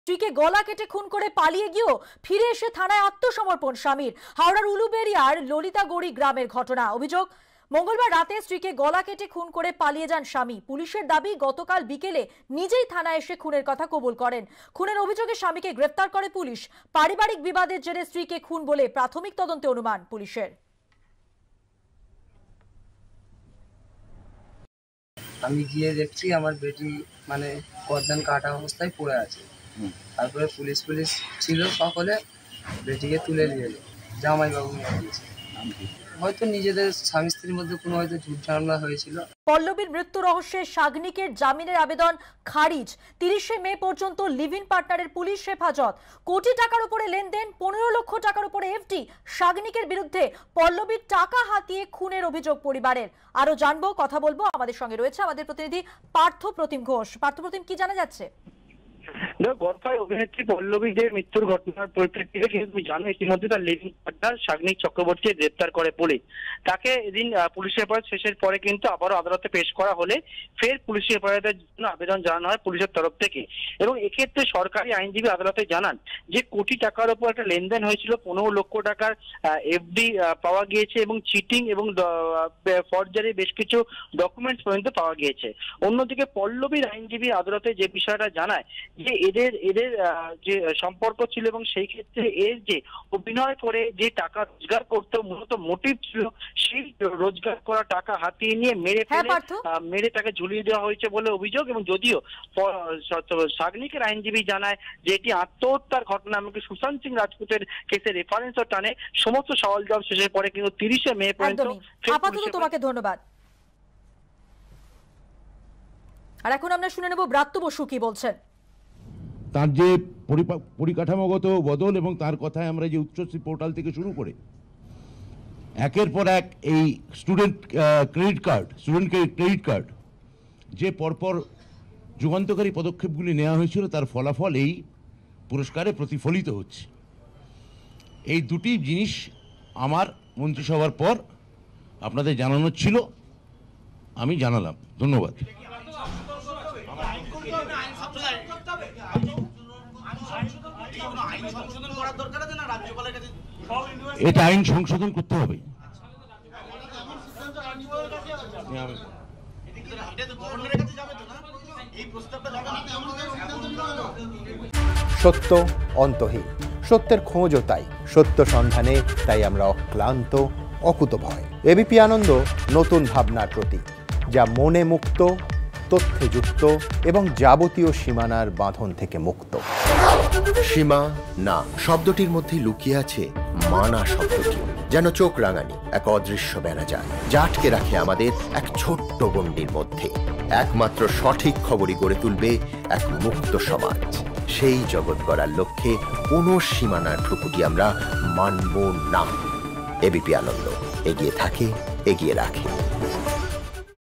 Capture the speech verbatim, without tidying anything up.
স্ত্রীকে গলা কেটে খুন করে পালিয়ে গিয়েও ফিরে এসে থানায় আত্মসমর্পণ স্বামীর। হাওড়ার উলুবেরিয়ার ললিতাগড়ি গ্রামের ঘটনা। অভিযোগ, মঙ্গলবার রাতে স্ত্রীকে গলা কেটে খুন করে পালিয়ে যান স্বামী। পুলিশের দাবি, গতকাল বিকেলে নিজেই থানায় এসে খুনের কথা কবুল করেন। খুনের অভিযোগে স্বামীকে গ্রেফতার করে পুলিশ। পারিবারিক বিবাদের জেরে স্ত্রীকে খুন বলে প্রাথমিক তদন্তে অনুমান পুলিশের। আমি গিয়ে দেখছি আমার বেটি মানে গর্দান কাটা অবস্থায় পড়ে আছে। তারপরে পুলিশ পুলিশ ছিল, সকলে বেটিকে তুলে নিয়ে এলো, জামাইবাবু নিয়ে গিয়েছে। হয়তো নিজেদের স্বামী স্ত্রীর মধ্যে কোনো হয়তো ঝুট ঝামেলা হয়েছিল। পল্লবীর মৃত্যু রহস্যে সাগনিকের জামিনের আবেদন খারিজ। তিরিশে মে পর্যন্ত লিভ ইন পার্টনারের পুলিশ হেফাজত। কোটি টাকার উপরে লেনদেন, পনেরো লক্ষ টাকার উপরে এফডি। সাগনিকের বিরুদ্ধে পল্লবীর টাকা হাতিয়ে খুনের অভিযোগ পরিবারের। আরো জানবো, কথা বলবো। আমাদের সঙ্গে রয়েছে আমাদের প্রতিনিধি পার্থ প্রতিম ঘোষ। পার্থ প্রতিম, কি জানা যাচ্ছে? গল্পায় অভিনেত্রী পল্লবীদের মৃত্যুর ঘটনার পরিপ্রেক্ষিতে কিন্তু তুমি জানো ইতিমধ্যে তার লিভিং পার্টনার সাগনিক চক্রবর্তীকে গ্রেপ্তার করে পুলিশ। তাকে এদিন পুলিশের হেফাজত শেষের পরে কিন্তু আবারও আদালতে পেশ করা হলে ফের পুলিশের হেফাজতের জন্য আবেদন জানানো হয় পুলিশের তরফ থেকে। এবং এক্ষেত্রে সরকারি আইনজীবী আদালতে জানান যে কোটি টাকার উপর একটা লেনদেন হয়েছিল, পনেরো লক্ষ টাকার এফডি পাওয়া গিয়েছে এবং চিটিং এবং ফরজারি বেশ কিছু ডকুমেন্টস পর্যন্ত পাওয়া গিয়েছে। অন্যদিকে পল্লবীর আইনজীবী আদালতে যে বিষয়টা জানায় যে এদের এদের যে সম্পর্ক ছিল এবং সেই ক্ষেত্রে এর যে অভিনয় করে যে টাকা রোজগার করতে মূলত মোটিভ ছিল, সেই রোজগার করা টাকা হাতিয়ে নিয়ে মেরে ফেলে মেরে তাকে ঝুলিয়ে দেওয়া হয়েছে বলে অভিযোগ। এবং যদিও সাগনিকের আইনজীবী জানায় যে এটি আত্মহত্যার ঘটনা, এমনকি সুশান্ত সিং রাজপুতের কেসের রেফারেন্সও টানে। সমস্ত সওয়াল জবাব শেষের পরে কিন্তু তিরিশে মে পর্যন্ত। আপাতত তোমাকে ধন্যবাদ। আর এখন আমরা শুনে নেব ব্রাত্য বসু কি বলছেন। তার যে পরিকাঠামোগত বদল এবং তার কথায় আমরা যে উচ্চশ্রী পোর্টাল থেকে শুরু করে একের পর এক এই student credit card student credit card যে পরপর যুগান্তকারী পদক্ষেপগুলি নেওয়া হয়েছিল, তার ফলাফল এই পুরস্কারে প্রতিফলিত হচ্ছে। এই দুটি জিনিস আমার মন্ত্রিসভার পর আপনাদের জানানোর ছিল, আমি জানালাম। ধন্যবাদ। এটা আইন সংশোধন করতে হবে। সত্য অন্তহীন, সত্যের খোঁজও তাই, সত্য সন্ধানে তাই আমরা অক্লান্ত, অকুতভয়। এবিপি আনন্দ নতুন ভাবনার প্রতীক, যা মনে মুক্ত, তথ্যে যুক্ত এবং যাবতীয় সীমানার বাঁধন থেকে মুক্ত। সীমা না শব্দটির মধ্যে লুকিয়ে আছে মানা শব্দটি, যেন চোখ রাঙানি এক অদৃশ্য বেড়াজাল, যা আটকে রাখে আমাদের এক ছোট্ট গণ্ডির মধ্যে। একমাত্র সঠিক খবরই গড়ে তুলবে এক মুক্ত সমাজ। সেই জগৎ গড়ার লক্ষ্যে কোনো সীমানার ঠুকুটি আমরা মানব না। এবিপি আনন্দ এগিয়ে থাকে, এগিয়ে রাখে।